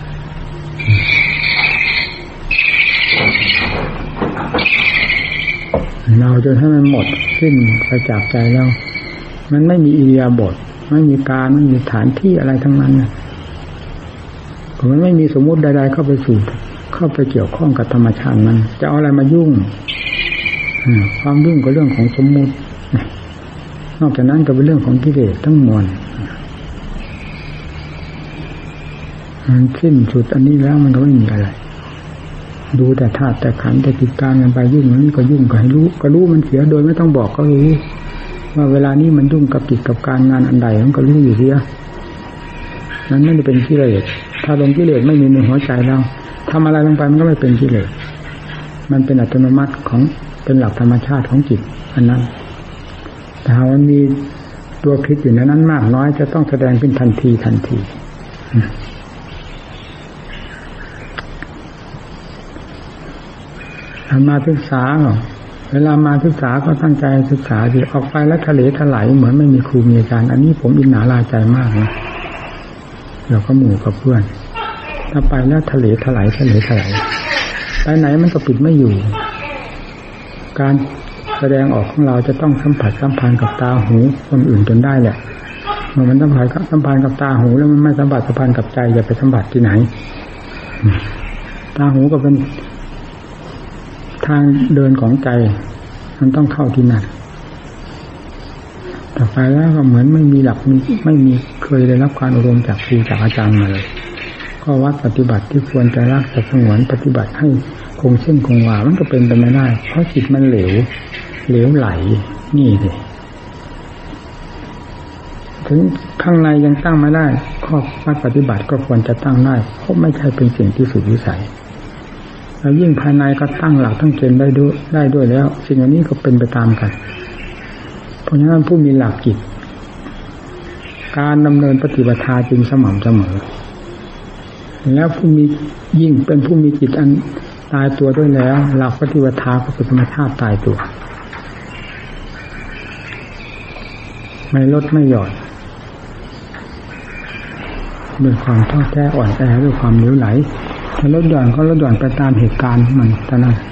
Speaker 1: เราจนให้มันหมดสิ้นไปจากใจแล้วมันไม่มีอิริยาบถไม่มีการไม่มีฐานที่อะไรทั้งนั้นนะมันไม่มีสมมุติใดๆเข้าไปเกี่ยวข้องกับธรรมชาตินั้นจะเอาอะไรมายุ่งความยุ่งก็เรื่องของสมมุตินอกจากนั้นก็เป็นเรื่องของกิเลสทั้งมวลมันสิ้นสุดอันนี้แล้วมันก็ไม่มีอะไรดูแต่ธาตุแต่ขันธ์แต่กิจการกันไปยุ่งอันนี้ก็ยุ่งก็ให้รู้ก็รู้มันเสียโดยไม่ต้องบอกก็รู้ว่าเวลานี้มันยุ่งกับกิจกับการงานอันใดมันก็รู้อยู่เสียนั้นไม่ได้เป็นกิเลสถ้าลงกิเลสไม่มีในหัวใจเราทำอะไรลงไปมันก็ไม่เป็นกิเลสมันเป็นอัตโนมัติของเป็นหลักธรรมชาติของจิตอันนั้นแต่หากมันมีตัวคิดอยู่ในนั้นมากน้อยจะต้องแสดงขึ้นทันทีมาศึกษาเวลามาศึกษาก็ตั้งใจศึกษาดิออกไปแล้วทะเลถลายเหมือนไม่มีครูมีอาจารย์อันนี้ผมอิจฉาลาใจมากนะเราก็หมู่กับเพื่อนถ้าไปแล้วทะเลถลายไปไหนมันก็ปิดไม่อยู่การแสดงออกของเราจะต้องสัมผัสสัมพันธ์กับตาหูคนอื่นจนได้แหละเมื่อมันสัมผัสกับตาหูแล้วมันไม่สัมผัสกับใจจะไปสัมผัสที่ไหนตาหูก็เป็นทางเดินของใจมันต้องเข้าที่นั่นต่อไปแล้วก็เหมือนไม่มีหลักไม่มีเคยได้รับการอบรมจากครูจากอาจารย์มาเลยก็วัดปฏิบัติที่ควรจะรักจะสงวนปฏิบัติให้คงเส้นคงวามันก็เป็นไปไม่ได้เพราะจิตมันเหลวไหลนี่สิถึงข้างในยังตั้งไม่ได้ข้อวัดปฏิบัติก็ควรจะตั้งได้เพราะไม่ใช่เป็นสิ่งที่สุดวิสัยแล้วยิ่งภายในก็ตั้งหลักตั้งเกณฑ์ได้ด้วยแล้วสิ่งเหล่านี้ก็เป็นไปตามกันเพราะฉะนั้นผู้มีหลักจิตการดำเนินปฏิบัติจึงสม่ำเสมอแล้วผู้มียิ่งเป็นผู้มีจิตอันตายตัวด้วยแล้วหลักปฏิบัติก็เป็นธรรมชาติตายตัวไม่ลดไม่หย่อนด้วยความท้อแท้อ่อนแอด้วยความเหลวไหลถ้าลดหย่อนก็ลดหย่อนไปตามเหตุการณ์มันเท่านั้น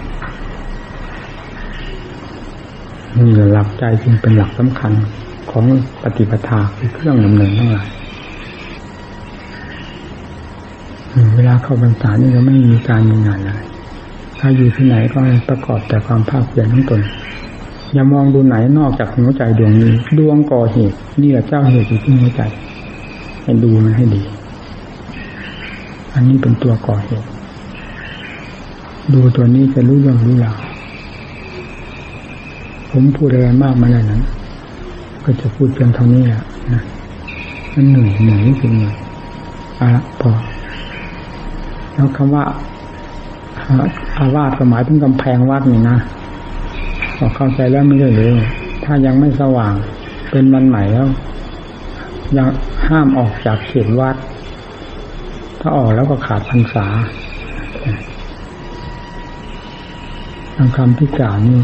Speaker 1: นี่หลักใจจึงเป็นหลักสำคัญของปฏิปทาคือเครื่องดำเนินทั้งหลายเวลาเข้าพรรษานี่ก็ไม่มีการมีงานอะไรถ้าอยู่ที่ไหนก็ประกอบแต่ความภาคเพียรของตนอย่ามองดูไหนนอกจากหัวใจดวงนี้ดวงก่อเหตุนี่แหละเจ้าเหตุอยู่ที่หัวใจให้ดูมันให้ดีอันนี้เป็นตัวก่อเหตุดูตัวนี้จะรู้เรื่องรู้ราวผมพูดอะไรมากมาแล้วนั้นก็จะพูดเพียงเท่านี้แหละนะมันเหนื่อยจริงเลยเอาละพอแล้วคำว่าอาวาสก็หมายถึงกำแพงวัดนี่นะพอเข้าใจแล้วไม่ได้เลยถ้ายังไม่สว่างเป็นวันใหม่แล้วยังห้ามออกจากเขตวัดถ้าออกแล้วก็ขาดพรรษาทางคำที่กล่าวนี่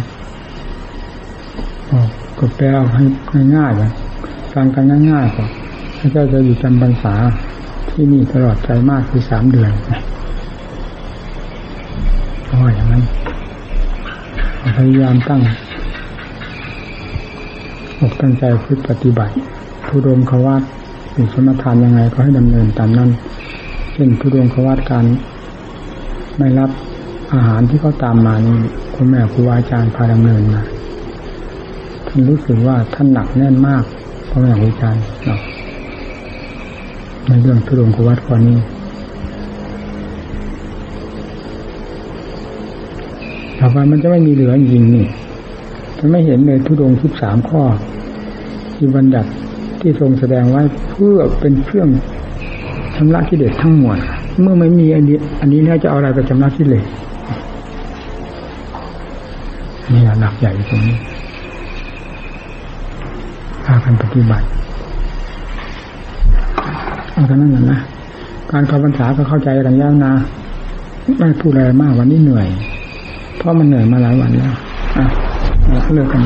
Speaker 1: ก็แปลให้ง่ายๆเลยฟังกันง่ายๆก็พระเจ้าจะอยู่จำพรรษาที่นี่ตลอดใจมากคือ3 เดือนเพราะอย่างนั้นพยายามตั้งอกตั้งใจฝึกปฏิบัติทุดงควัตไปสมทานยังไงก็ให้ดำเนินตามนั้นเช่นทุดงควัตการไม่รับอาหารที่เขาตามมานี่คุณแม่ครูอาจารย์พาดำเนินมาท่านรู้สึกว่าท่านหนักแน่นมากพ่อแม่ครูอาจารย์ในเรื่องทุดงควัตข้อนี้ต่อไปมันจะไม่มีเหลือจริงนี่จะไม่เห็นเลยทุดง13ข้อที่บัญญัติที่ทรงแสดงไว้เพื่อเป็นเครื่องชำระกิเลสทั้งมวลเมื่อไม่มีอันนี้เนี่ยจะเอาอะไรไปชำระกิเลสนี่หลักใหญ่ตรงนี้พากันปฏิบัติเอาเท่านั้นนะการเข้าพรรษาก็เข้าใจกันแล้วนะไม่พูดอะไรมากวันนี้เหนื่อยเพราะมันเหนื่อยมาหลายวันแล้วเราเลิกกัน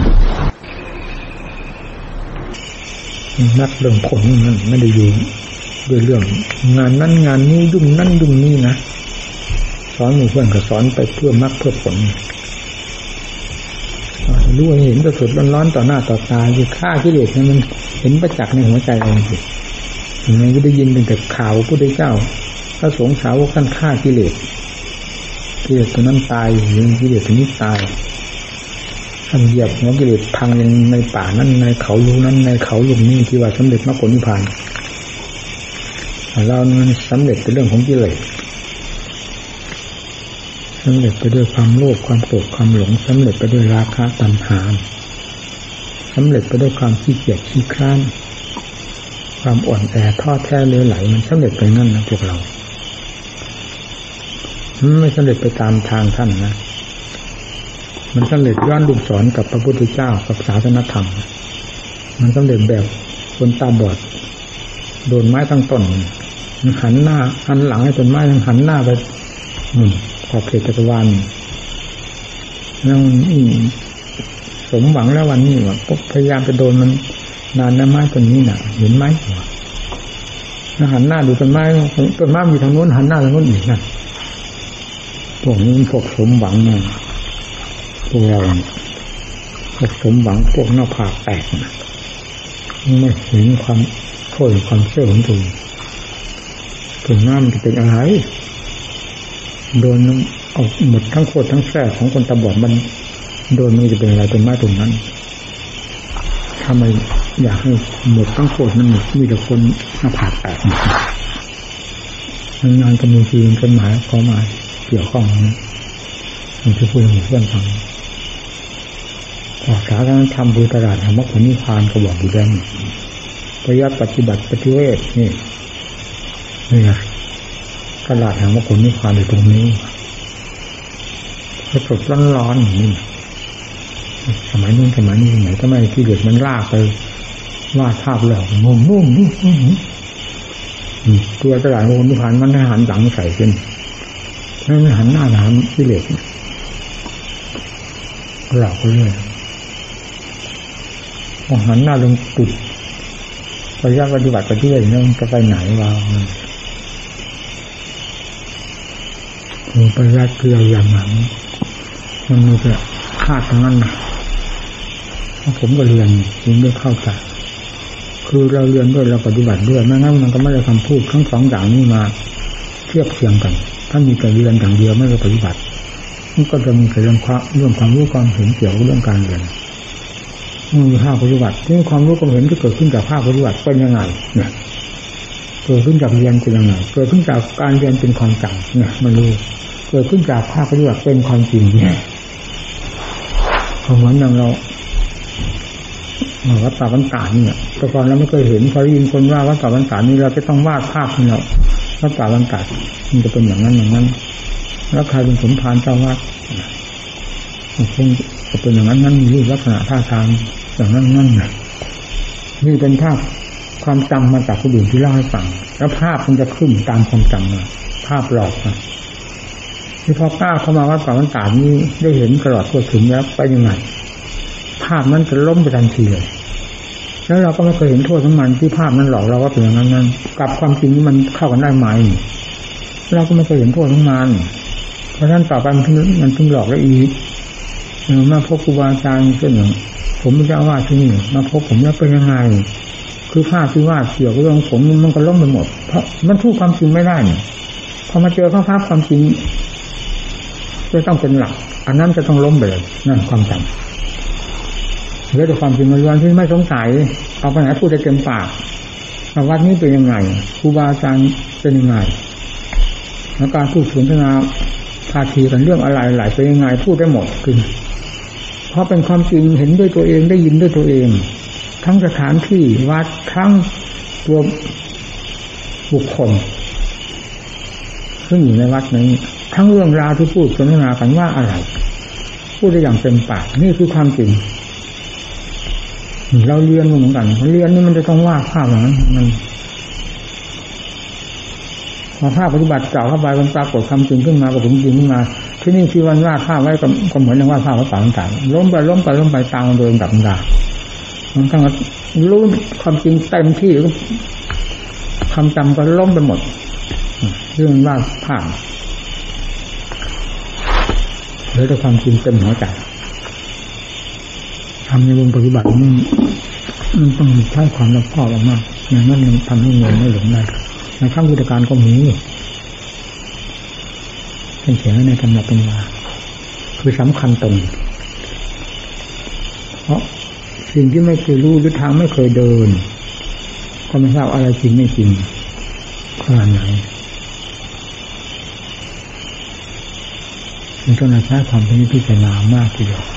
Speaker 1: นักเรื่องผลมันไม่ได้อยู่ด้วยเรื่องงานนั้นงานนี้ยุ่งนั่นยุ่งนี่นะสอนหมู่เพื่อนก็สอนไปเพื่อมรรคเพื่อผลรู้เห็นสดๆร้อนๆต่อหน้าต่อตาคือฆ่ากิเลสเนี่ยมันเห็นประจักษ์ในหัวใจเราจริงๆมันก็ได้ยินเป็นแต่ข่าวพระพุทธเจ้าพระสงฆ์สาวกท่านฆ่ากิเลสตัวนั้นตายหรือกิเลสตัวนี้ตายท่านเหยียบหัวกิเลสพังในป่านั้นในเขาลูกนั้นในเขาลูกนี้ที่ว่าสำเร็จมรรคผลนิพพานเรามันสำเร็จเป็นเรื่องของกิเลสสำเร็จไปด้วยความโลภความโกรธความหลงสำเร็จไปด้วยราคะตัณหาสำเร็จไปด้วยความขี้เกียจขี้คร้านความอ่อนแอท้อแท้เลวไหลมันสำเร็จไปนั่นนะพวกเราไม่สำเร็จไปตามทางท่านนะมันสำเร็จย้อนลูกศรกับพระพุทธเจ้ากับศาสนธรรมมันสำเร็จแบบคนตาบอดโดนไม้ตั้งต้นมันหันหน้าหันหลังให้ต้นไม้ยังหันหน้าไปขอบเขตจักรวาลแล้วสมหวังแล้ววันนี้ว่าพยายามจะโดนมันนานนะไม้ต้นนี้น่ะเห็นไหมแล้วหันหน้าดูต้นไม้มีทางโน้นหันหน้าทางโน้นอีกนะพวกนี้พวกสมหวังเนี่ยพวกเราพวกสมหวังพวกหน้าผากแตกนะไม่เห็นความโทษความเชื่อของตัวถึงหน้ามันจะเป็นอะไรโดนเอาหมดทั้งโคตรทั้งแท้ของคนตาบอดมันโดนมันจะเป็นอะไรเป็นไม้ตรงนั้นทำไมอยากให้หมดทั้งโคตรนั้นมีแต่คนหน้าผากแตกงานกำมือจีนกฎหมายข้อหมายเกี่ยวข้องนี้มันจะพูดให้เพื่อนฟังภาษาการทำบูตลาดธรรมะผลนิพพานก็บอกอยู่แล้วประยัดปฏิบัติปฏิเวทนี่ตลาดธรรมะผลนิพพานอยู่ตรงนี้สดร้อนๆนี่สมัยนู้นสมัยนี้ไหนทำไมที่เด็กมันลากไปวาดภาพหลอกนุ่มตัวตลาดธรรมะผลนิพพานมันหันหลังใส่ขึ้นไม่หันหน้าถามที่เด็กหลอกไปเรื่อยพอหันหน้าลงตุดระยะปฏิบัติไปเรื่อยเนี่ยมันจะไปไหนวะไปยัดเกลืออย่างนั้นมันมีแต่คาดตรงนั้นนะผมก็เรียนยังไม่เข้าใจคือเราเรียนด้วยเราปฏิบัติด้วยไม่งั้นมันก็ไม่ได้คำพูดทั้งสองอย่างนี้มาเทียบเคียงกันถ้ามีแต่เรียนอย่างเดียวไม่ได้ปฏิบัติมันก็จะมีแต่เรื่องความรู้ความเห็นเกี่ยวกับเรื่องการเรียนมีภาคปฏิบัติที่ความรู้ความเห็นที่เกิดขึ้นจากภาคปฏิบัติเป็นยังไงเนี่ยเกิดขึ้นจากเรียนเป็นยังไงเกิดขึ้นจากการเรียนเป็นความจำเนี่ยมันรู้เกิดขึ้นจากภาคปฏิบัติเป็นความจริงเนี่ยเหมือนอย่างเราวัดป่าบรรดาเนี่ยแต่ก่อนเราไม่เคยเห็นพอได้ยินคนว่าวัดป่าบรรดานี่เราจะต้องวาดภาพให้เราวัดป่าบรรดามันจะเป็นอย่างนั้นอย่างนั้นแล้วใครเป็นสมภารเจ้าวัดคงจะเป็นอย่างนั้นนั่นมีลักษณะท่าทางอย่างนั้นนั่นน่ะนี่เป็นภาพความจำมาจากคนอื่นที่เล่าให้ฟังแล้วภาพมันจะขึ้นตามความจำมาภาพหลอกนะที่พอก้าวเข้ามาวัดป่าบรรดานี้ได้เห็นตลอดทั่วถึงแล้วไปยังไงภาพนั้นจะล้มไปทันทีเลยแล้วเราก็ไม่เคยเห็นโทษของมันที่ภาพนั้นหลอกเราว่าเป็นอย่างนั้นนั่นกับความจริงนี้มันเข้ากันได้ไหมเราก็ไม่เคยเห็นโทษของมันเพราะฉะนั้นต่อไปมันถึงหลอกได้อีกมาพบครูบาอาจารย์เช่นอย่างผมไม่ทราบว่าที่นี่มาพบผมแล้วเป็นยังไงคือภาพที่ว่าเกี่ยวกับเรื่องผมมันก็ล้มไปหมดเพราะมันพูดความจริงไม่ได้นี่พอมาเจอภาพความจริงจะต้องเป็นหลักอันนั้นจะต้องล้มไปเลยนั่นความจำเหลือแต่ความจริงล้วนที่ไม่สงสัยเอาไปไหนพูดได้เต็มปากวัดนี้เป็นยังไงครูบาอาจารย์เป็นยังไงแล้วการพูดสนทนาพาทีกันเรื่องอะไรหลายเป็นยังไงพูดได้หมดคือเพราะเป็นความจริงเห็นด้วยตัวเองได้ยินด้วยตัวเองทั้งสถานที่วัดทั้งตัวบุคคลซึ่งอยู่ในวัดนี้ทั้งเรื่องราวที่พูดสนทนากันว่าอะไรพูดได้อย่างเต็มปากนี่คือความจริงเราเรียนเหมือนกันเรียนนี่มันจะต้องว่าภาพอย่างนั้นมันพอภาพปฏิบัติเก่าเข้าไปมันปรากฏความจริงขึ้นมาปรากฏจริงขึ้นมาที่นี่ที่วันว่าภาพไว้ก็เหมือนอย่างว่าภาพวัดป่าต่างๆล้มไปตามโดยดับดามันต้องรู้ความจริงเต็มที่ความจำก็ล้มไปหมดเรื่องว่าภาพเหลือแต่ความจริงเต็มหัวใจทำในวงปฏิบัตินี่มันต้องใช้ความรอบคอบมากอย่างนั้นมันทำให้เงินไม่หลงได้ในขั้งพุทธการก็มีเป็นเขียนในตำราเป็นมาคือสำคัญตรงเพราะสิ่งที่ไม่เคยรู้หรือทางไม่เคยเดินก็ไม่ทราบอะไรจริงไม่จริงขนาดไหนมันต้องใช้ความพิจารณามากทีเดียว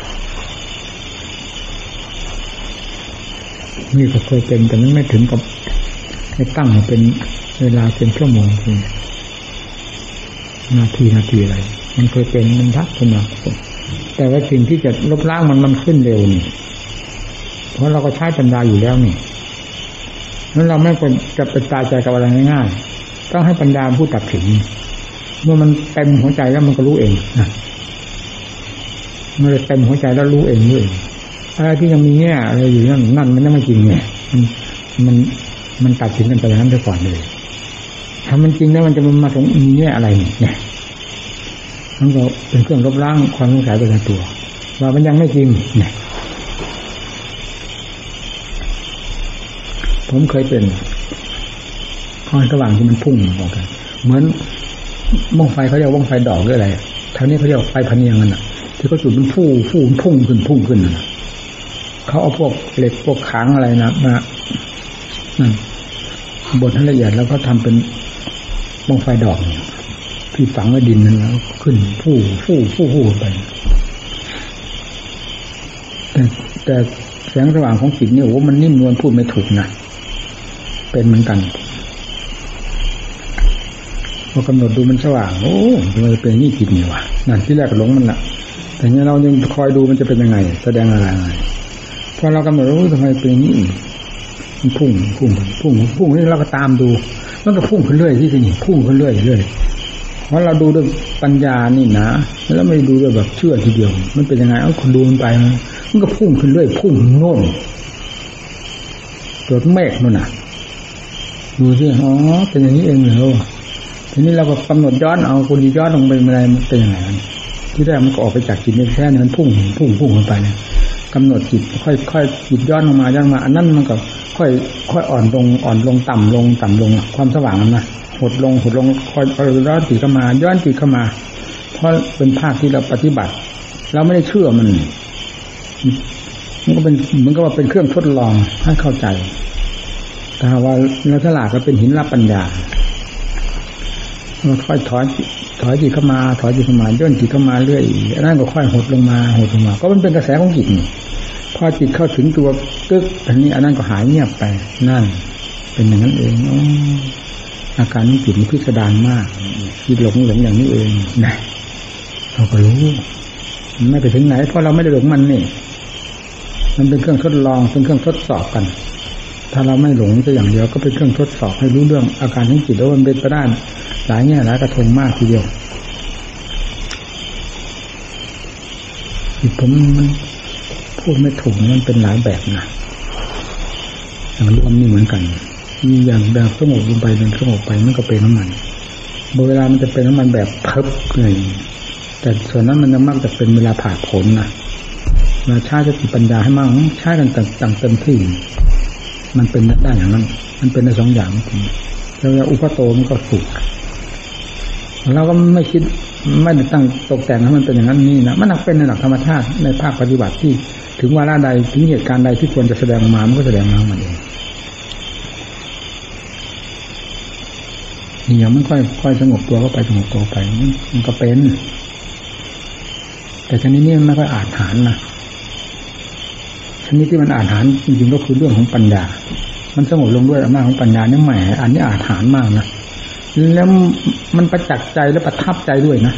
Speaker 1: นี่ก็เคยเป็นแต่มันไม่ถึงกับให้ตั้งเป็นเวลาเป็นชั่วโมงจริงนาทีอะไรมันเคยเป็นมันทักขึ้นมาแต่ว่าสิ่งที่จะลบล้างมันขึ้นเร็วนี่เพราะเราก็ใช้ปัญญาอยู่แล้วนี่นั้นเราไม่ควรจะไปตายใจกับอะไรง่ายๆต้องให้ปัญญาผู้ตัดสินเมื่อมันเต็มหัวใจแล้วมันก็รู้เองนะเมื่อเต็มหัวใจแล้วรู้เองอะไรที่ยังมีแง่อะไรอยู่นั่นมันไม่จริงไงมันตัดสินกันไปอย่างนั้นไปก่อนเลยถ้ามันจริงแล้วมันจะมาถึงมีแง่อะไรเนี่ยมันก็เป็นเครื่องลบล้างความสงสัยไปในตัวว่ามันยังไม่จริงเนี่ยผมเคยเป็นข้อระหว่างที่มันพุ่งออกกันเหมือนบ้องไฟเขาเรียกบ้องไฟดอกหรืออะไรทางนี้เขาเรียกไฟพะเนียงกันน่ะที่เขาจุดมันพุ่งขึ้นน่ะเขาเอาพวกเหล็กพวกขังอะไรนะมาบดให้ละเอียดแล้วก็ทำเป็นบ้องไฟดอกที่ฝังไว้ดินนั่นแล้วขึ้นฟู่ไปแต่แสงสว่างของจิตเนี่ยโอ้มันนิ่มนวลพูดไม่ถูกนะเป็นเหมือนกันพอกำหนดดูมันสว่างโอ้มันเป็นนี่จิตนี่วะนั่นที่แรกหลงมันละแต่เนี่ยเรายังคอยดูมันจะเป็นยังไงแสดงอะไรพอเรากำหนดรู้ทำไมเป็นนี่มันพุ่งนี่เราก็ตามดูมันก็พุ่งขึ้นเรื่อยที่นี่พุ่งขึ้นเรื่อยเพราะเราดูด้วยปัญญานี่นะแล้วไม่ดูด้วยแบบเชื่อทีเดียวมันเป็นยังไงคุณดูมันไปมันก็พุ่งขึ้นเรื่อยพุ่งโน่นเกิดเมฆนู่นน่ะดูสิอ๋อเป็นอย่างนี้เองเหรอทีนี้เราก็กำหนดย้อนเอาคุณย้อนลงไปอะไรมันเป็นยังไงที่แรกมันก็ออกไปจากจิตแค่นั้นพุ่งลงไปเนี่ยกำหนดจิตค่อยจิตย้อนลงมาอันนั้นมันก็ค่อยอ่อนลงต่ำลงความสว่างมันนะหดลงค่อยย้อนจิตเข้ามาเพราะเป็นภาคที่เราปฏิบัติเราไม่ได้เชื่อมันก็เป็นเหมือนกับว่าเป็นเครื่องทดลองให้เข้าใจแต่ว่าเราฉลาดก็เป็นหินรับปัญญามันค่อยถอยจิตเข้ามาย่นจิตเข้ามาเรื่อยนั่นก็ค่อยหดลงมาก็มันเป็นกระแสของจิตนี่พอจิตเข้าถึงตัวตึ๊กอันนี้อันนั้นก็หายเงียบไปนั่นเป็นอย่างนั้นเองอาการนี้จิตมันพิสดารมากจิตหลงอย่างนี้เองนะเราก็รู้มันไม่ไปถึงไหนเพราะเราไม่ได้หลงมันนี่มันเป็นเครื่องทดลองเป็นเครื่องทดสอบกันถ้าเราไม่หลงแค่อย่างเดียวก็เป็นเครื่องทดสอบให้รู้เรื่องอาการของจิตว่ามันเป็นไปได้หลายแง่หลายกระทงมากทีเดียวจิตผมมันพูดไม่ถูกมันเป็นหลายแบบนะอย่างรวมนี่เหมือนกันมีอย่างแบบสงบลงไปเป็นสงบไปมันก็เป็นน้ำมันเวลามันจะเป็นน้ำมันแบบเพิบเลยแต่ส่วนนั้นมันจะมักจะเป็นเวลาผ่าผลนะมาใช้สติปัญญาให้มั่งใช้กันต่างเต็มที่มันเป็นได้อย่างนั้นมันเป็นในสองอย่างจริงแล้วอุปโตมันก็สุขเราก็ไม่คิดไม่ได้ตั้งตกแต่งให้มันเป็นอย่างนั้นนี่นะมันเป็นในหลักธรรมชาติในภาคปฏิบัติที่ถึงวาระใดถึงเหตุการณ์ใดที่ควรจะแสดงออกมามันก็แสดงมามันเองนี่ยังไม่ค่อยสงบตัวก็ไปสงบตัวไปมันก็เป็นแต่ชนิดนี้มันไม่ค่อยอาจหารนะชนิดที่มันอาจหารจริงๆก็คือเรื่องของปัญญามันสงบลงด้วยอำนาจของปัญญาเนี่ยแหมอันนี้อาจหารมากนะแล้วมันประจักษ์ใจและประทับใจด้วยนะ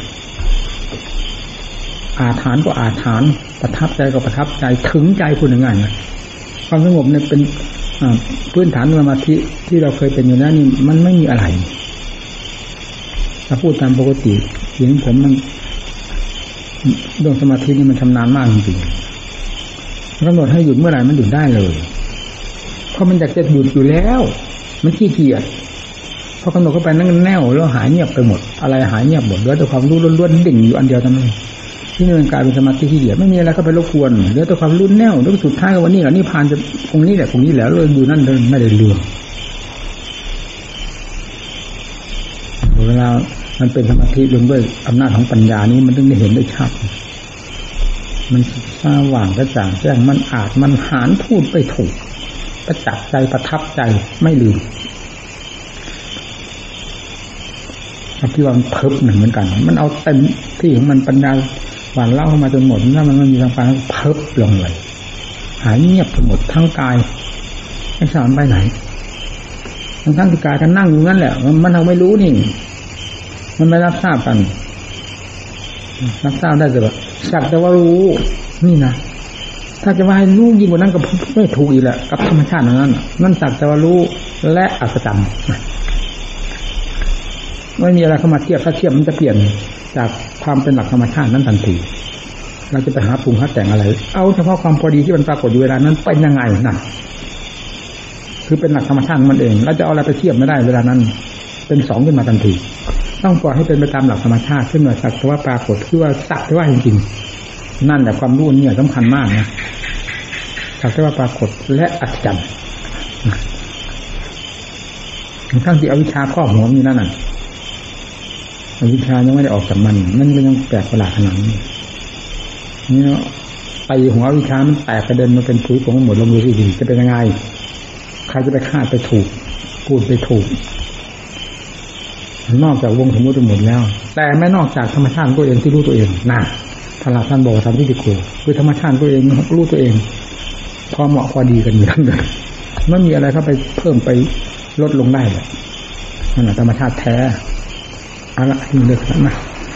Speaker 1: อาถรรพ์ก็อาถรรพ์ประทับใจก็ประทับใจถึงใจคุณยังไงนะความสงบเนี่ยเป็นพื้นฐานสมาธิที่เราเคยเป็นอยู่แล้วนี่มันไม่มีอะไรถ้าพูดตามปกติเสียงผมมันเรื่องสมาธินี่มันชำนาญมากจริงๆกำหนดให้หยุดเมื่อไหร่มันหยุดได้เลยเพราะมันอยากจะหยุดอยู่แล้วมันขี้เกียจพอกำหนดเข้าไปนั่งแน่วแล้วหายเงียบไปหมดอะไรหายเงียบหมดเหลือแต่ความรู้ล้วนๆดิ่งอยู่อันเดียวเท่านั้นที่นี่มันกลายเป็นสมาธิขี้เกียจไม่มีอะไรเข้าไปรบกวนเหลือแต่ความรู้แน่วแล้วสุดท้ายวันนี้นิพพานจะตรงนี้แหละตรงนี้แล้วเลยอยู่นั่นเลยไม่ได้เรื่องเวลามันเป็นสมาธิลงด้วยอำนาจของปัญญานี้มันถึงได้เห็นได้ชัดมันสว่างกระจ่างแจ้งมันอาจมันหารพูดไปถูกประจักษ์ใจประทับใจไม่ลืมที่ว่ามันเพิบเหมือนกันมันเอาเต็มที่ของมันปัญญาหวานเล่าเข้ามาจนหมดถ้ามันไม่มีทางฟังเพิบลงเลยหายเงียบไปหมดทั้งกายไม่ทราบไปไหนทั้งที่กายกันนั่งอยู่นั่นแหละมันเราไม่รู้นี่มันไม่รับทราบกันรับทราบได้แต่ว่าสักแต่ว่ารู้นี่นะถ้าจะว่าให้รู้ยิ่งกว่านั้นก็ไม่ถูกอีกแหละกับธรรมชาตินั้นนั่นสักแต่ว่ารู้และอัศจรรย์ไม่มีอะไรเข้ามาเทียบถ้าเทียบมันจะเปลี่ยนจากความเป็นหลักธรรมชาตินั้นทันทีเราจะไปหาปรุงหาแต่งอะไรเอาเฉพาะความพอดีที่มันปรากฏอยู่เวลานั้นเป็นยังไงนั่นคือเป็นหลักธรรมชาติมันเองเราจะเอาอะไรไปเทียบไม่ได้เวลานั้นเป็นสองขึ้นมาทันทีต้องปล่อยให้เป็นไปตามหลักธรรมชาติขึ้นมาสักแต่ว่าปรากฏคือว่าสักแต่ว่าจริงๆนั่นแหละความรู้เนี่ยสำคัญมากนะสักแต่ว่าปรากฏและอัศจรรย์ทั้งที่อวิชชาครอบหัวอยู่นั่นน่ะอวิชชายังไม่ได้ออกจากมันก็ยังแปลกประหลาดขนาดนี้นี่เนาะไปหัวอวิชชามันแตกกระเด็นมาเป็นผุยผงหมดลงดูสิจะเป็นยังไงใครจะไปคาดไปถูกพูดไปถูกนอกจากวงสมมติหมดแล้วแต่ไม่นอกจากธรรมชาติตัวเองที่รู้ตัวเองนะท่านบอกทำที่ดีโกคือธรรมชาติตัวเองรู้ตัวเองพอเหมาะพอดีกันอยู่ทั้งนั้นไม่มีอะไรเข้าไปเพิ่มไปลดลงได้เลยนั่นแหละธรรมชาติแท้เอาละให้เลือกนะ